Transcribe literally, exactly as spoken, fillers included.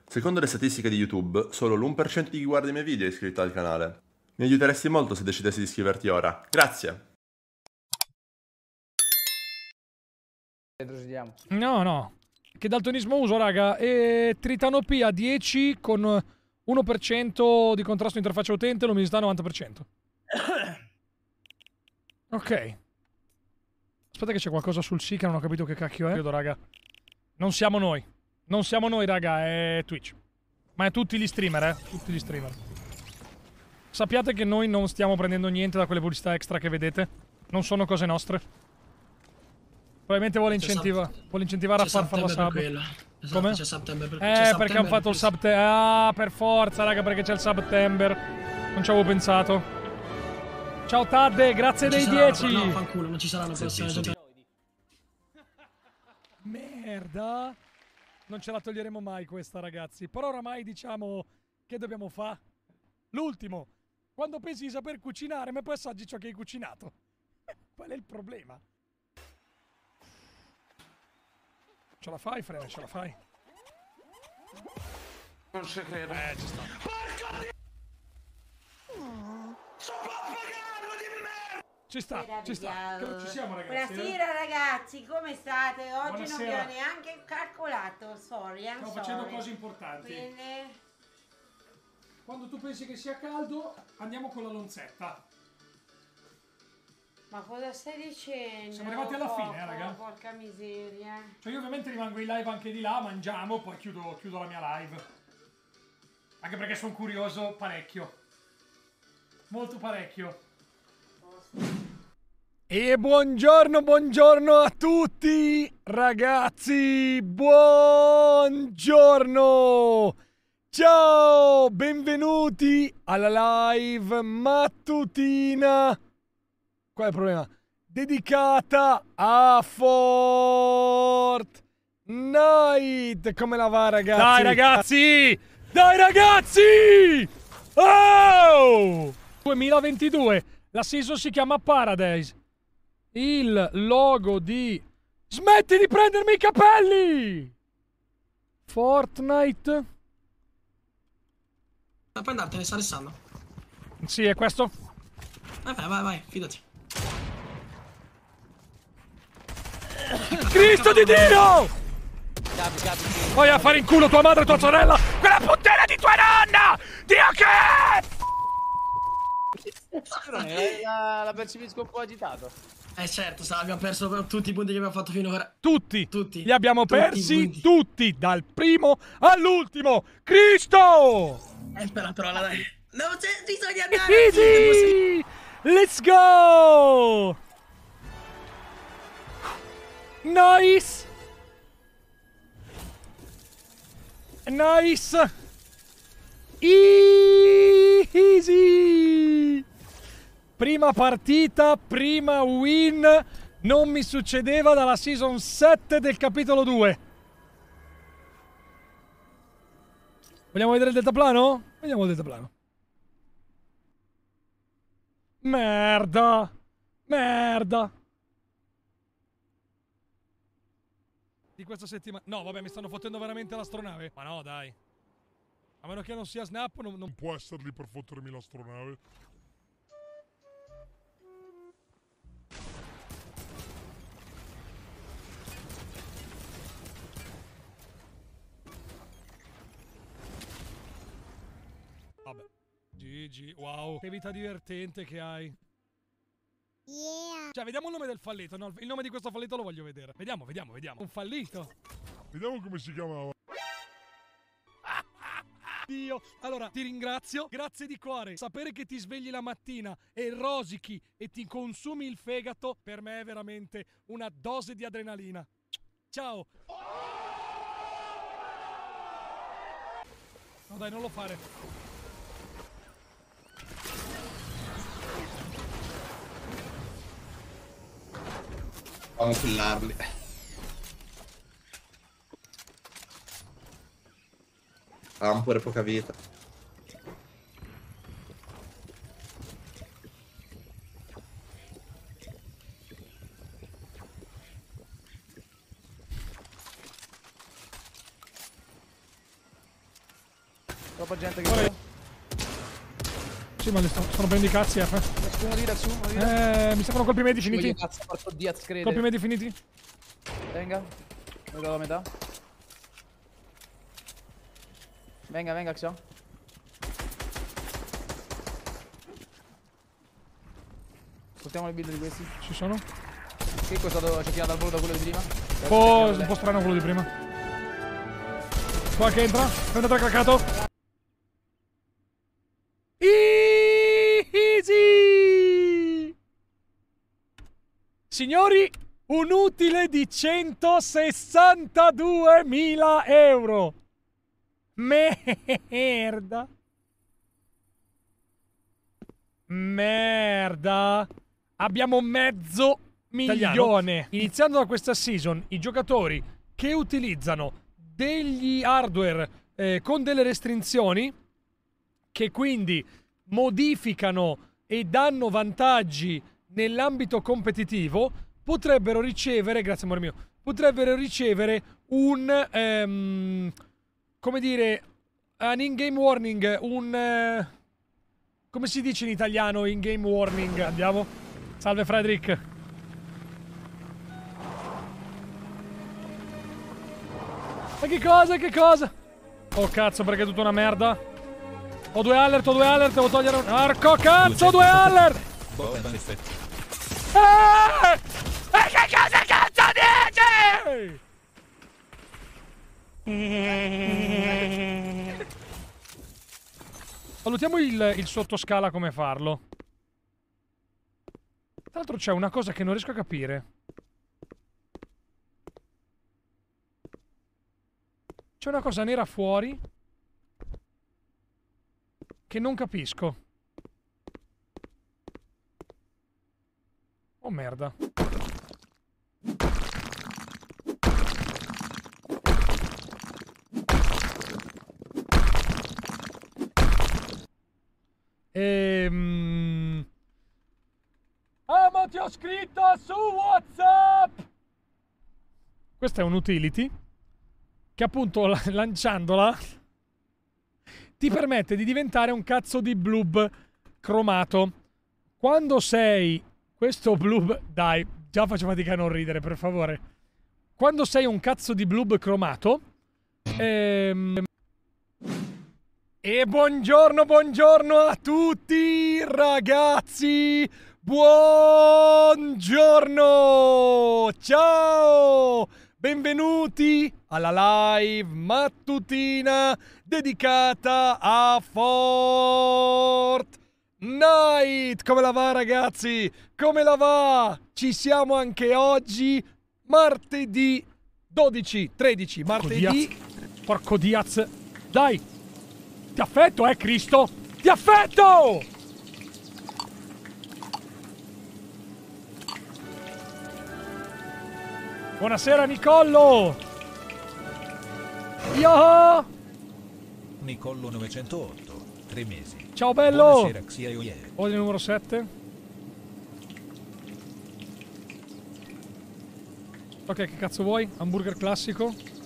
Secondo le statistiche di YouTube, solo l'uno per cento di chi guarda i miei video è iscritto al canale. Mi aiuteresti molto se decidessi di iscriverti ora. Grazie! No, no. Che daltonismo uso, raga? E Tritanopia dieci con uno per cento di contrasto interfaccia utente, luminosità novanta per cento. Ok. Aspetta che c'è qualcosa sul sì che non ho capito che cacchio è. Vedo, raga. Non siamo noi. Non siamo noi, raga, è Twitch. Ma è tutti gli streamer, eh. Tutti gli streamer. Sappiate che noi non stiamo prendendo niente da quelle pubblicità extra che vedete. Non sono cose nostre. Probabilmente vuole, incentiva vuole incentivare a far fare la sub. Esatto, Come? c'è September per... Eh, perché hanno fatto il September. Ah, per forza, raga, perché c'è il September. Non ci avevo pensato. Ciao Tadde, grazie dei dieci. No, fanculo, non ci saranno prossime gente. Merda. Non ce la toglieremo mai questa, ragazzi. Però oramai diciamo che dobbiamo fare. L'ultimo. Quando pensi di saper cucinare, ma poi assaggi ciò che hai cucinato. Qual è il problema? Ce la fai, Frene, ce la fai. Non ci credo. Eh, ci sta. Porca di... Sono pappagallo di merda! Ci sta, ci sta. Che non ci siamo, ragazzi. Buonasera ragazzi, come state? Oggi Buonasera. non vi ho neanche calcolato, sorry, I'm Stiamo sorry. facendo cose importanti. Bene. Quando tu pensi che sia caldo, andiamo con la lonzetta. Ma cosa stai dicendo? Siamo arrivati alla Poco, fine, eh, raga. Porca miseria. Cioè io ovviamente rimango in live anche di là, mangiamo, poi chiudo, chiudo la mia live. Anche perché sono curioso parecchio. Molto parecchio. E buongiorno, buongiorno a tutti, ragazzi. Buongiorno. Ciao, benvenuti alla live mattutina. Qual è il problema? Dedicata a Fortnite. Come la va, ragazzi? Dai, ragazzi! Dai, ragazzi! Oh! duemilaventidue. La season si chiama Paradise. Il logo di... Smetti di prendermi i capelli! Fortnite. Ma puoi andartene, sta restando. Sì, è questo? Vabbè, vai, vai, fidati. Cristo di Dio! Vai a fare in culo tua madre e tua sorella! Quella puttana di tua nonna! Dio che! La, la percepisco un po' agitato. Eh certo, sa, abbiamo perso tutti i punti che abbiamo fatto finora. Tutti! Tutti. Li abbiamo Tutti i persi punti. tutti! Dal primo all'ultimo! Cristo! Eh, spera, trolla, dai. No, c'è bisogna andare. Easy! Let's go! Nice! Nice! Easy! Prima partita, prima win. Non mi succedeva dalla season sette del capitolo due. Vogliamo vedere il deltaplano? Vediamo il deltaplano. Merda! Merda! Di questa settimana... No, vabbè, mi stanno fottendo veramente l'astronave. Ma no, dai. A meno che non sia Snap, non, non... Può esserli per fottermi l'astronave. Vabbè. G G, wow. Che vita divertente che hai. Yeah. Cioè, vediamo il nome del fallito. No, il nome di questo fallito lo voglio vedere. Vediamo, vediamo, vediamo. Un fallito. Vediamo come si chiamava. Dio. Allora, ti ringrazio. Grazie di cuore. Sapere che ti svegli la mattina e rosichi e ti consumi il fegato, per me è veramente una dose di adrenalina. Ciao. No, dai, non lo fare. Vamos a killarli. Ha pure poca vita. Troppa gente che... Guarda. Sì, ma li sto, stanno prendendo i cazzi, F. Uno di su, uno di là. Eh, mi servono colpi medi finiti. Cazzo, porco Diaz, crede. Colpi medi finiti. Venga. Lo do la metà. Venga, venga, Xio. Portiamo le build di questi. Ci sono? Che cosa do? C'è tirato al volo da quello di prima? Un po', un po' strano quello di prima. Qua che entra. Prende tre craccato. Easy! Signori, un utile di centosessantaduemila euro. Merda. Merda. Abbiamo mezzo milione. Iniziando da questa season, i giocatori che utilizzano degli hardware eh, con delle restrizioni, che quindi modificano e danno vantaggi nell'ambito competitivo, potrebbero ricevere, grazie amore mio, potrebbero ricevere un, um, come dire, un in-game warning, un, uh, come si dice in italiano in-game warning? Andiamo. Salve Frederick. Ma che cosa, che cosa? Oh cazzo, perché è tutta una merda. Ho due alert, ho due alert, devo togliere un... Arco cazzo, due alert! Eh! E che cosa cazzo dici? Valutiamo il, il sottoscala come farlo. Tra l'altro c'è una cosa che non riesco a capire. C'è una cosa nera fuori che non capisco. Oh merda. Ehm... Ah, ma ti ho scritto su WhatsApp! Questa è un utility che appunto lanciandola ti permette di diventare un cazzo di blub cromato. Quando sei questo blub... Dai, già faccio fatica a non ridere, per favore. Quando sei un cazzo di blub cromato... Ehm... E buongiorno, buongiorno a tutti, ragazzi! Buongiorno! Ciao! Benvenuti alla live mattutina dedicata a Fortnite. Come la va, ragazzi? Come la va? Ci siamo anche oggi, martedì dodici, tredici, martedì. Porco Diaz. Dai! Ti affetto, eh, Cristo? Ti affetto! Buonasera, Nicollo! Yo! Nicollo novecentootto, tre mesi. Ciao, bello! Buonasera, Xia Oye. Ordine numero sette. Ok, che cazzo vuoi? Hamburger classico?